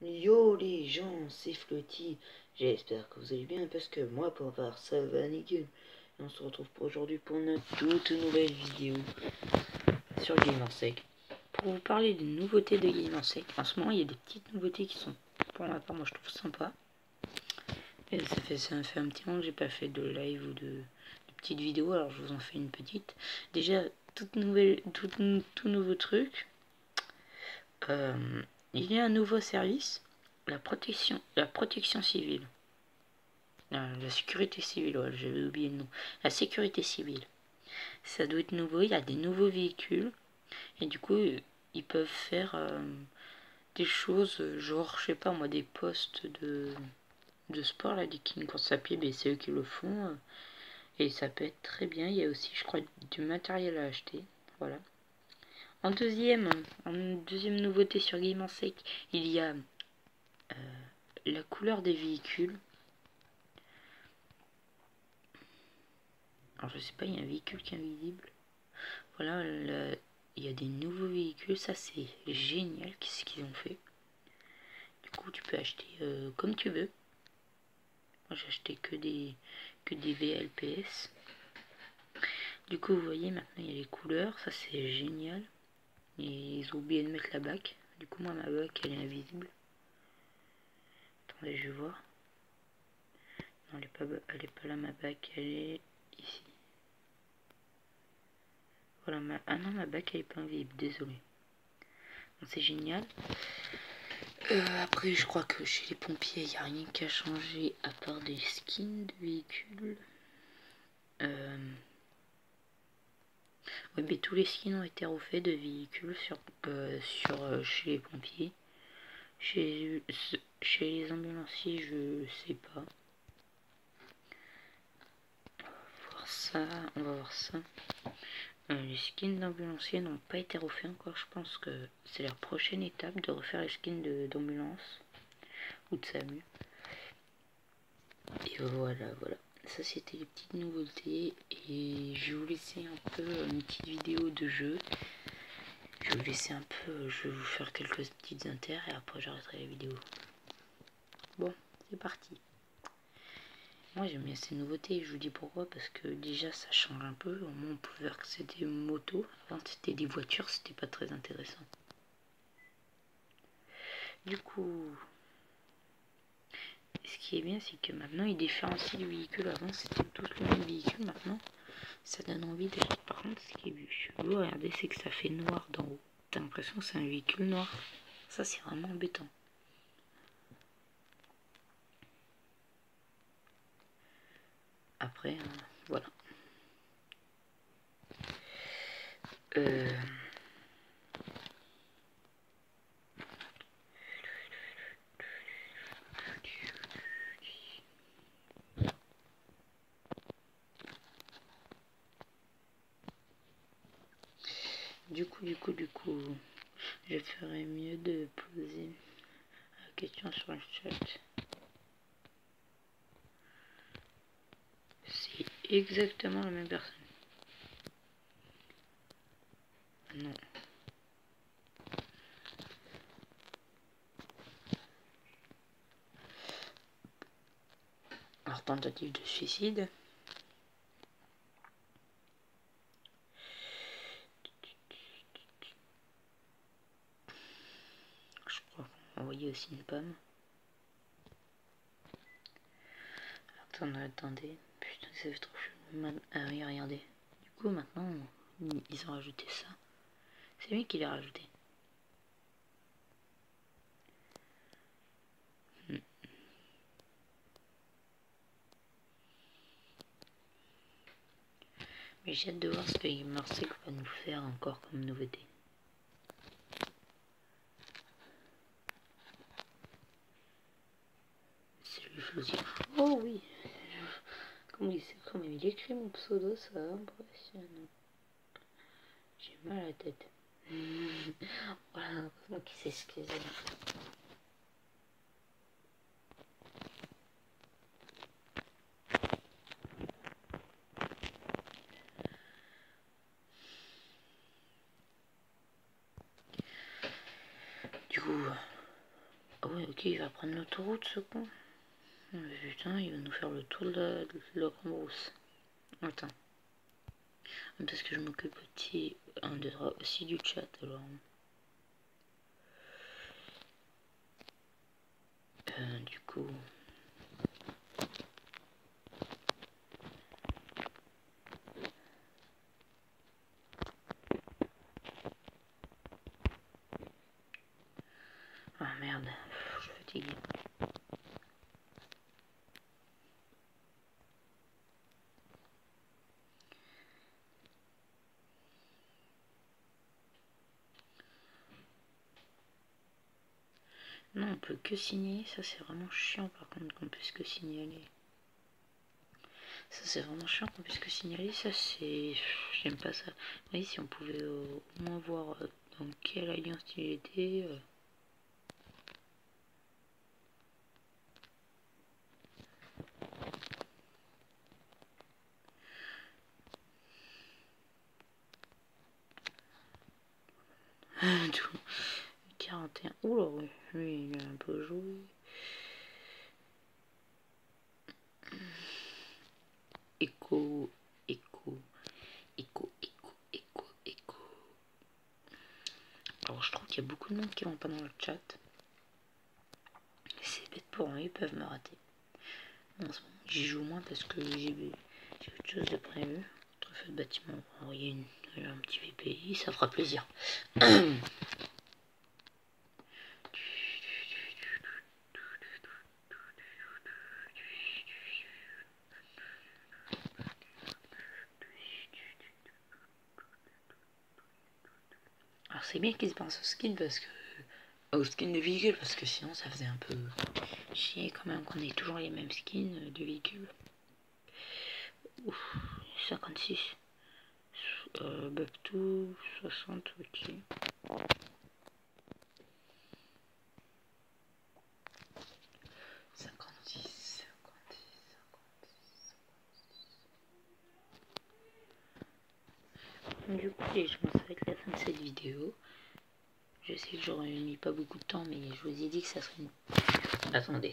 Yo les gens, c'est Flotti. J'espère que vous allez bien parce que moi pour voir ça va nickel. Et on se retrouve pour aujourd'hui pour une toute nouvelle vidéo sur Gamersec. Pour vous parler des nouveautés de Gamersec. En ce moment il y a des petites nouveautés qui sont, pour ma part, moi je trouve sympa. Et ça me fait un petit moment que j'ai pas fait de live ou de petites vidéos, alors je vous en fais une petite. Déjà, tout nouveau truc. Il y a un nouveau service, la protection civile. La sécurité civile, ouais, j'avais oublié le nom. La sécurité civile. Ça doit être nouveau, il y a des nouveaux véhicules. Et du coup, ils peuvent faire des choses, genre, je sais pas moi, des postes de sport, là, des course à pied, mais c'est eux qui le font. Et ça peut être très bien. Il y a aussi, je crois, du matériel à acheter. Voilà. En deuxième nouveauté sur Gamersec, il y a la couleur des véhicules. Alors je sais pas, il y a un véhicule qui est invisible. Voilà, il y a des nouveaux véhicules, ça c'est génial, qu'est-ce qu'ils ont fait. Du coup tu peux acheter comme tu veux. Moi j'ai acheté que des VLPS. Du coup vous voyez maintenant il y a les couleurs, ça c'est génial. Et ils ont oublié de mettre la bac. Du coup moi ma bac elle est invisible. Attendez je vais voir. Non elle est pas là ma bac, elle est ici. Voilà, ah non ma bac elle est pas invisible, désolé. C'est génial. Après, je crois que chez les pompiers, il n'y a rien qu'à changer à part des skins de véhicules. Oui, mais tous les skins ont été refaits de véhicules chez les pompiers. Chez les ambulanciers, je sais pas. On va voir ça. Les skins d'ambulanciers n'ont pas été refaits encore. Je pense que c'est la prochaine étape de refaire les skins d'ambulance ou de SAMU. Et voilà. Ça c'était les petites nouveautés. Et je vais vous laisser un peu une petite vidéo de jeu. Je vais vous faire quelques petites inters et après j'arrêterai la vidéo. Bon, c'est parti. Moi j'aime bien ces nouveautés, je vous dis pourquoi, parce que déjà ça change un peu. Au moins on pouvait voir que c'était une moto. Avant c'était des voitures, c'était pas très intéressant. Du coup, ce qui est bien, c'est que maintenant ils différencient les véhicules. Avant c'était tous le même véhicule, maintenant ça donne envie d'acheter. Par contre, ce qui est chelou, regardez, c'est que ça fait noir d'en haut. T'as l'impression que c'est un véhicule noir. Ça c'est vraiment embêtant. Après, voilà. Du coup, je ferais mieux de poser la question sur le chat. C'est exactement la même personne. Non. Alors, tentative de suicide. Je crois qu'on va envoyer aussi une pomme. Attendez. Putain, ça fait trop chelou. Ah oui, regardez. Du coup, maintenant, ils ont rajouté ça. C'est lui qui l'a rajouté. Mais j'ai hâte de voir ce que Gamersec va nous faire encore comme nouveauté. C'est lui Flossi. Oh oui. Comment il écrit mon pseudo, ça impressionnant. J'ai mal à la tête. Voilà, heureusement qu'il s'excuse. Du coup, Ah ouais, ok, il va prendre l'autoroute, ce con. Oh, putain, il va nous faire le tour de la Grande-Rousse. Attends. Parce que je m'occupe aussi du chat, alors. Du coup... Ah merde, je suis fatigué. Non, on peut que signer, ça c'est vraiment chiant par contre qu'on puisse que signaler. Ça c'est vraiment chiant qu'on puisse que signaler, ça c'est... J'aime pas ça. Oui, si on pouvait au moins voir dans quelle alliance il était... Tout. 41. Oula, oui, lui il a un peu joué. Écho, écho, écho, écho, écho, écho. Alors je trouve qu'il y a beaucoup de monde qui vont pas dans le chat. C'est bête pour eux, ils peuvent me rater. En ce moment, j'y joue moins parce que j'ai autre chose de prévu. Feu de bâtiment, on va envoyer un petit VPI, ça fera plaisir. Alors c'est bien qu'ils se pensent au skin parce que... Au skin de véhicule parce que sinon ça faisait un peu chier quand même qu'on ait toujours les mêmes skins de véhicule. Ouf, 56. Bubtou, 60, ok. Du coup les gens, ça va être la fin de cette vidéo. Je sais que j'aurais mis pas beaucoup de temps, mais je vous ai dit que ça serait une... Attendez.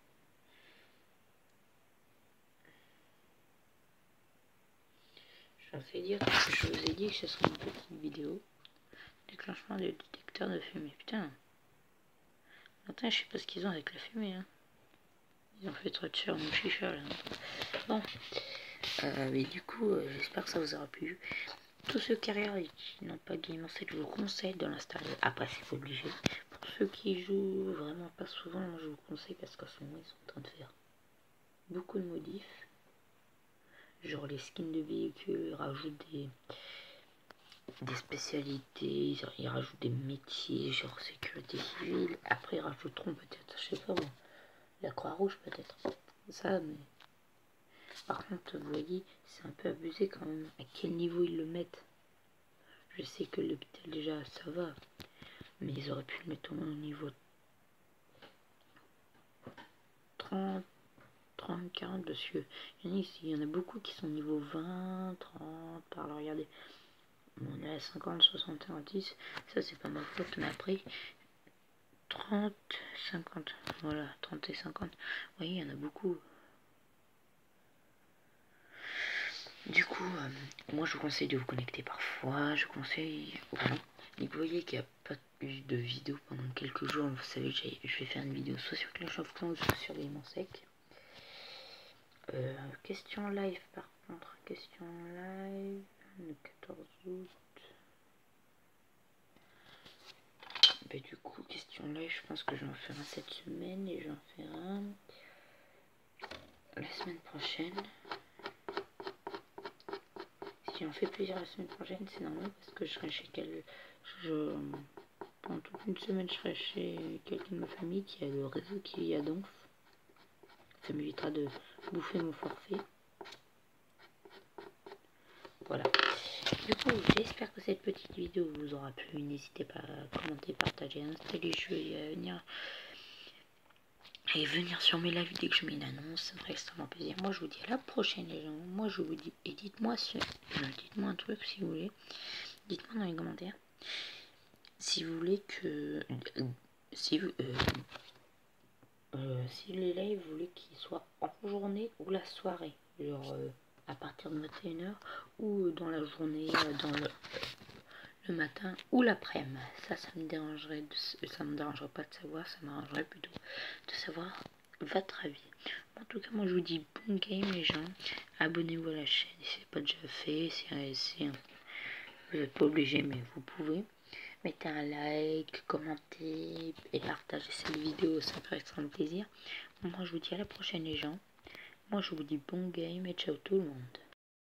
Je vous ai dit que ce serait une petite vidéo. Déclenchement du détecteur de fumée. Putain. Attends, je sais pas ce qu'ils ont avec la fumée. Hein. Ils ont fait trop de faire mon chicha là. Bon. Mais du coup, j'espère que ça vous aura plu. Tous ceux qui regardent et qui n'ont pas Game Set, je vous conseille de l'installer. Après, c'est pas obligé. Pour ceux qui jouent vraiment pas souvent, je vous conseille parce qu'en ce moment, ils sont en train de faire beaucoup de modifs. Genre les skins de véhicules, ils rajoutent des spécialités, ils rajoutent des métiers, genre sécurité civile. Après, ils rajouteront peut-être, je sais pas moi, la Croix-Rouge peut-être. Ça, mais... Par contre, vous voyez, c'est un peu abusé quand même. À quel niveau ils le mettent? Je sais que l'hôpital déjà, ça va. Mais ils auraient pu le mettre au moins au niveau 30, 30, 40, parce que il y en a beaucoup qui sont au niveau 20, 30, par là, regardez. On est à 50, 61, 10, ça c'est pas ma faute, mais après 30, 50, voilà, 30 et 50, vous voyez, il y en a beaucoup. Du coup, moi je vous conseille de vous connecter parfois, je vous conseille, voilà. Et vous voyez qu'il n'y a pas eu de vidéo pendant quelques jours, vous savez que je vais faire une vidéo soit sur Clash of Clans, soit sur les Sec. Question live par contre, question live, le 14 août. Bah, du coup, question live, je pense que j'en ferai un cette semaine et j'en ferai un la semaine prochaine. Si j'en fais plusieurs la semaine prochaine, c'est normal parce que je serai chez pendant toute une semaine, je serai chez quelqu'un de ma famille qui a le réseau qui est à Donf. Ça m'évitera de bouffer mon forfait. Voilà. Du coup, j'espère que cette petite vidéo vous aura plu. N'hésitez pas à commenter, partager, installer les jeux et venir sur mes lives dès que je mets une annonce. Ça me ferait extrêmement plaisir. Moi, je vous dis à la prochaine, les gens. Moi, je vous dis, et dites-moi dites-moi un truc si vous voulez. Dites-moi dans les commentaires si vous voulez que... si les lives, vous voulez qu'ils soient en journée ou la soirée, genre à partir de 21h ou dans la journée, dans le matin ou l'après-midi. Ça me dérangerait, ça me dérangerait pas de savoir, ça m'arrangerait plutôt de savoir votre avis. En tout cas, moi je vous dis bon game les gens. Abonnez-vous à la chaîne si ce n'est pas déjà fait. Vous n'êtes pas obligé, mais vous pouvez. Mettez un like, commentez et partagez cette vidéo, ça ferait extrêmement plaisir. Moi je vous dis à la prochaine les gens. Moi je vous dis bon game et ciao tout le monde.